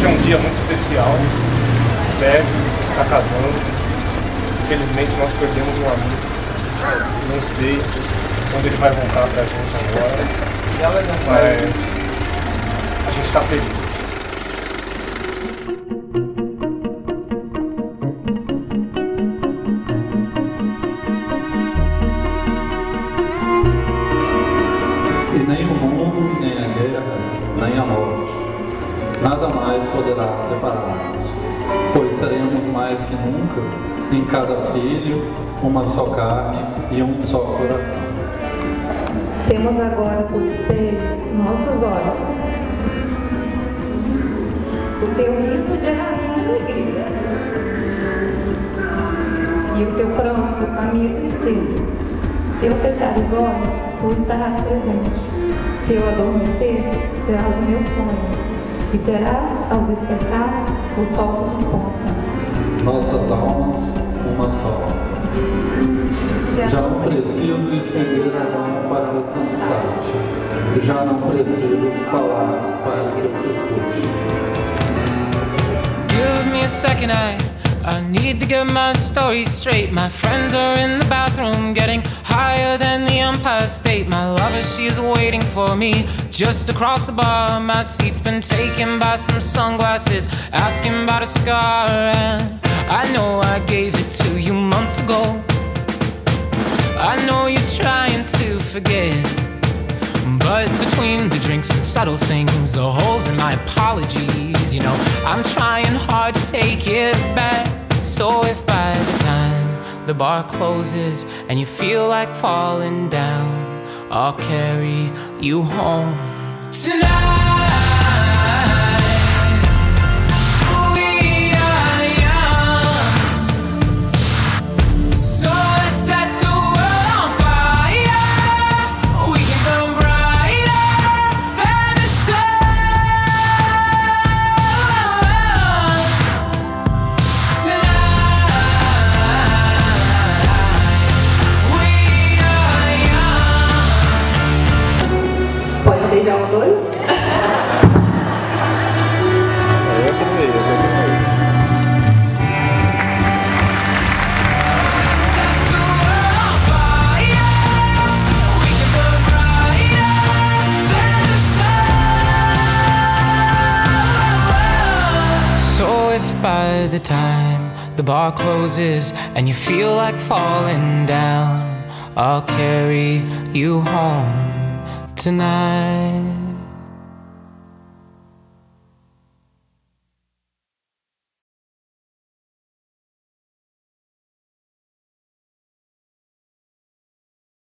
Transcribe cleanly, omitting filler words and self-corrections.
é um dia muito especial. O Sérgio está casando. Infelizmente nós perdemos um amigo. Não sei quando ele vai voltar pra gente agora. Mas a gente está feliz. E nem o mundo, nem a guerra, nem a morte, nada mais poderá separar-nos, pois seremos mais que nunca, em cada filho, uma só carne e um só coração. Temos agora por espelho nossos olhos. O teu riso gerará alegria, e o teu pranto a minha tristeza. Se eu fechar os olhos, tu estarás presente. Se eu adormecer, verás o meu sonho, e terás, ao despertar, o sol que desponta. Nossas almas, uma só. Já não preciso estender a mão para alcançar-te. Já não preciso falar para que eu te escute. Give me a second, I need to get my story straight. My friends are in the bathroom getting higher than the Empire State. My lover, she is waiting for me just across the bar. My seat's been taken by some sunglasses, asking about a scar. And I know I gave it to you months ago. I know you're trying to forget, but between the drinks and subtle things, the holes in my apologies, you know, I'm trying hard to take it back. So if by the time the bar closes and you feel like falling down, I'll carry you home tonight. Pode beijar os dois? Eu também. So if by the time the bar closes and you feel like falling down, I'll carry you home tonight.